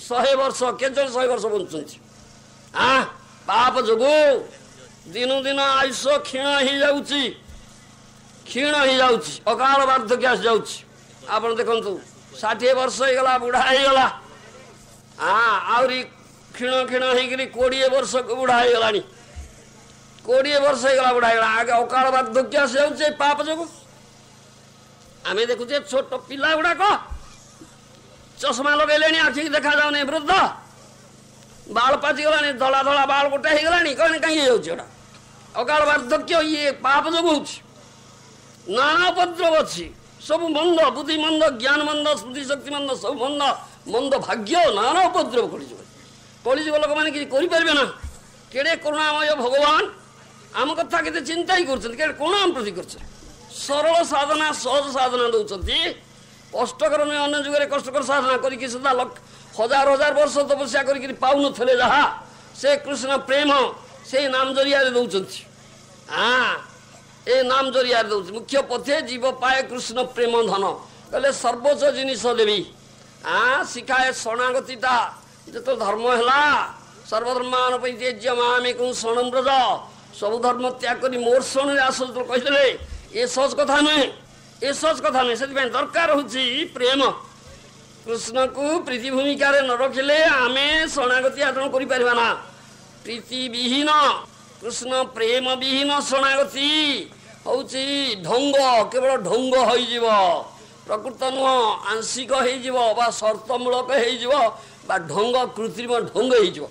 100 वर्ष केजन 100 वर्ष बंचुंच हाँ पाप जोगु दिनु दिन आयुष क्षीण ही जाउची अकाल वार्धक्य आसी जाउची आपण देखंतु 60 वर्ष हो गला बुढ़ा हो गला हाँ आउरी क्षीण होगी 20 वर्ष बुढ़ा हो गला 20 वर्ष हो गला बुढ़ा हो गला आगे अकाल वार्धक्य आसी जाउची पाप जोगु आमे देखुचे छोट पिला गुड़ाक चश्मा लगेले आखि देखा जाऊनी वृद्ध बाल पाचिगला धला धला बाल गोटे हो गला कौन कहीं होगा अकाल वार्धक्य ये पाप जो नाना उपद्रव अच्छी सब मंद बुद्धि मंद ज्ञान मंद स्मृति शक्ति मंद सब मंद मंद भाग्य नाना उपद्रव कलिजुग लोक मैंने किसी करें ना केड़े करुणामय भगवान आम कथा के चिंता ही कर कौन आम प्रति कर सरल साधना सहज साधना दौरान कष्टकर नहीं अन्य जुगे कष्टकर साधना करके सुधा हजार हजार वर्ष तपस्या करके पाऊन थे जहाँ से कृष्ण प्रेम से नाम जरिया दौरान हाँ ए नाम जरिया दौर मुख्य पथे जीव पाए कृष्ण प्रेम धन कहले सर्वोच्च जिनिस देवी हाँ शिखाए शरणागतिता जो धर्म है सर्वधर्मान त्यज्य मामेक शरण ब्रज सब धर्म त्याग कर मोर शरण आस कहते ये सहज कथा नुहे ये सहज कथा नुहे से दरकार हूँ प्रेम कृष्ण को प्रीति भूमिका न रखिले आम शरणागति आचरण करना प्रीति विहीन कृष्ण प्रेम विहीन शरणागति हूँ ढंग केवल ढंग हो प्रकृत नुह आंशिक हो शर्तमूलक हो ढंग कृत्रिम ढंग हो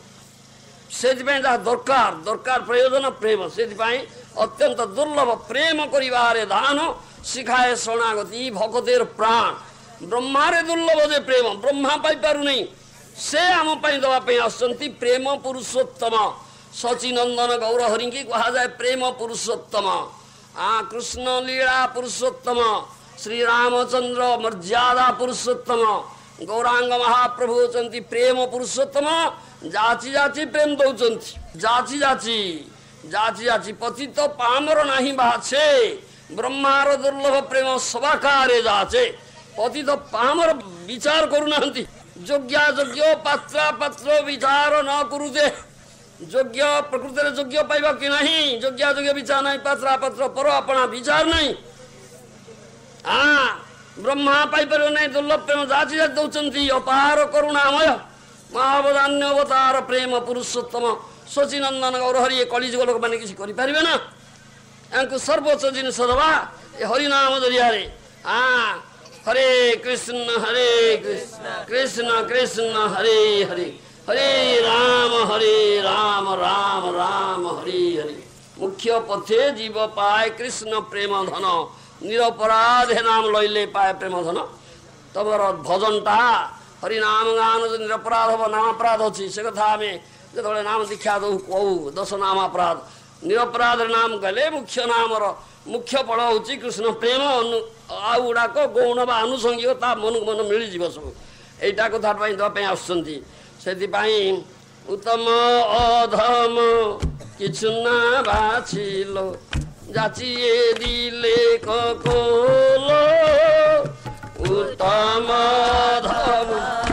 दरकार दरकार प्रयोजन प्रेम से अत्यंत दुर्लभ प्रेम करिवारे दान शिखाए शरणागति भगतेर प्राण ब्रह्मारे दुर्लभ जे प्रेम ब्रह्मा पाई पारु नहीं से आम दवाई आसुंच प्रेम पुरुषोत्तम सचिनंदन गौर हरि की कहा जाए प्रेम पुरुषोत्तम कृष्ण लीला पुरुषोत्तम श्री रामचंद्र मर्यादा पुरुषोत्तम गौरांग महाप्रभु होती प्रेम पुरुषोत्तम जाची जाची प्रेम दौरान जाची जाची जाची जाची पति तो पामर नहीं बाछे ब्रह्मार दुर्लभ प्रेम सबाकारे जाचे पति तो पामर विचार करूना योग्या योग्य पात्रा पात्र विचार न करुते योग्य प्रकृति योग्य पाइबा कि नहीं योग्या योग्य विचार नहीं पात्रा पात्र पर अपना विचार नहीं हाँ ब्रह्मा पाइपर नहीं दुर्लभ प्रेम जाची जाति दौरान अपार करुणामय महावदान्य अवतार प्रेम पुरुषोत्तम सचिनंदन गौर हरि कलिजुग लोक मैंने किसी करें ना या सर्वोच्च जिनिस दवा हरिनाम जरिया हाँ हरे कृष्ण कृष्ण कृष्ण हरे हरे हरे राम राम राम हरे हरे मुख्य पथे जीव पाए कृष्ण प्रेम धन निरपराध नाम लैले पाए प्रेम धन तमर भजनटा हरिनाम गान जो निरपराध हम नाम अपराध अच्छी से कथा आम जो नाम दीक्षा दौ कहू 10 नाम अपराध निरपराध नाम कहले मुख्य नाम मुख्य फल हूँ कृष्ण प्रेम आउ गुड़ाक गौण बा आनुषंगिक मन को मन मिल जाव सब यहीटा कथा देवाई आसुँच से उत्तम अधम किछु ना बाछिलो जाचिए दिले ककोलो उत्तम अधम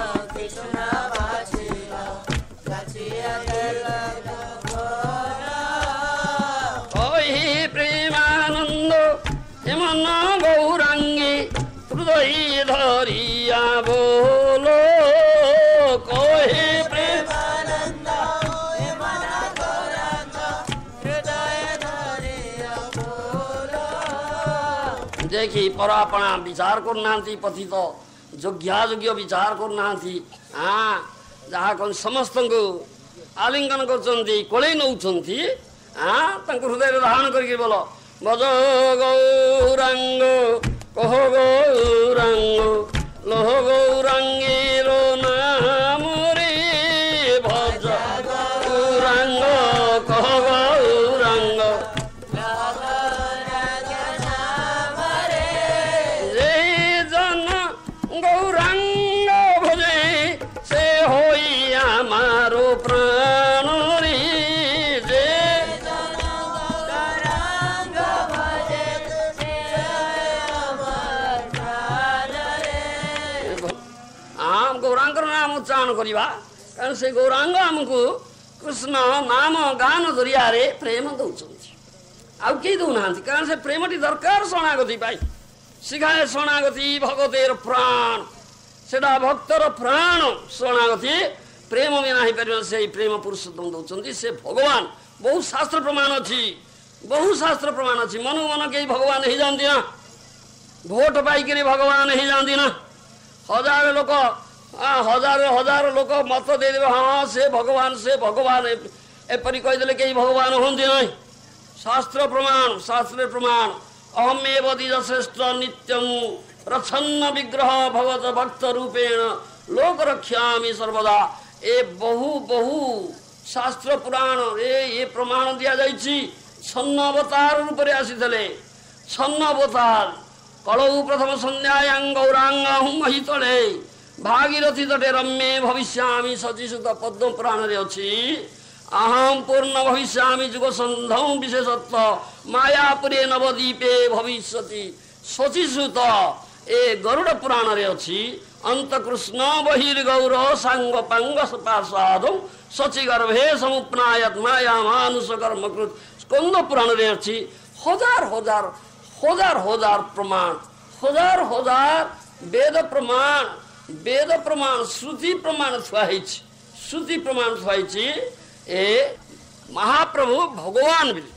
प्रेमानंद हेमन गौरांगी हृदय धरिया बोलो कहे प्रेमानंद हेमन गौरांग हृदय धरिया बोलो देखी परापणा विचार करना पति तो योग्या योग्य विचार करना हाँ जहाँ कौन समस्त को आलिंगन कर कोले नौ हाँ हृदय धारण करके बोलो भज गौरांग कह गौरांग लह गौरांगीर नाम रे भज गौरांग कह गौरांग जे जन गौरांग भजे से होई आमारो प्राण रे उच्चारण कर କରିବା କାରଣ ସେ ଗୌରାଙ୍ଗ ଆମକୁ କୃଷ୍ଣ ନାମ ଗାନ ଜରିଆରେ ପ୍ରେମ ଦଉଛନ୍ତି ଆଉ କେହି ଦଉନାହାନ୍ତି କାରଣ ସେ ପ୍ରେମଟି ଦରକାର ଶରଣାଗତି ପାଇଁ ଶିଖାଏ ଶରଣାଗତି ଭଗବତେର ପ୍ରାଣ ସେଟା ଭକ୍ତର ପ୍ରାଣ ଶରଣାଗତି ପ୍ରେମ ବିନା ହେଇପାରିବ ସେଇ ପ୍ରେମ ପୁରୁଷୋତ୍ତମ ଦଉଛନ୍ତି ସେ ଭଗବାନ ବହୁ ଶାସ୍ତ୍ର ପ୍ରମାଣ ଅଛି ବହୁ ଶାସ୍ତ୍ର ପ୍ରମାଣ ଅଛି ମନକୁ ମନ କେହି ଭଗବାନ ହେଇଯାଆନ୍ତି ନା ଭୋଟ ପାଇକିରି ଭଗବାନ ହେଇଯାଆନ୍ତି ନା ହଜାର ଲୋକ ମତ ଦେଇଦେବେ ହଁ ସେ ଭଗବାନ ଏପରି କହିଦେଲେ କେହି ଭଗବାନ ହୁଅନ୍ତି ନାହିଁ ଶାସ୍ତ୍ର ପ୍ରମାଣ ଅହମେବ ଦ୍ୱିଜ ଶ୍ରେଷ୍ଠ ନିତ୍ୟଂ ପ୍ରଚ୍ଛନ୍ନ ବିଗ୍ରହ ଭଗବତ ଭକ୍ତ ରୂପେଣ ଲୋକ ରକ୍ଷାମି ସର୍ବଦା ଏ ବହୁ ଶାସ୍ତ୍ର ପୁରାଣ ଏ ପ୍ରମାଣ ଦିଆଯାଇଛି ଛନ୍ନ ଅବତାର ରୂପରେ ଆସିଥିଲେ ଛନ୍ନ ଅବତାର କଳଉ ପ୍ରଥମ ସନ୍ଧ୍ୟାୟାଂ ଗୌରାଙ୍ଗ ମହିତଳେ ଭାଗୀରଥୀ ତଟେ ରମ୍ୟେ ଭବିଷ୍ୟାମି ଶଚିସୁତ ପଦ୍ମ ପୁରାଣରେ ଅଛି अहम पूर्ण भविष्यामि जुग संधौ विशेषत्व मायापुरे नवदीपे भविष्यति शचीसुत ए गरुड़ पुराण रे अछि अंत कृष्ण बहिर्गौर सांग पांग पार्षद शची गर्भे समुपनायत माया मानुष कर्मकृत स्कंद पुराण रे अछि हजार हजार हजार हजार प्रमाण हजार हजार वेद प्रमाण श्रुति प्रमाण थुआइछि श्रुति प्रमाण थुआइछि ए महाप्रभु भगवान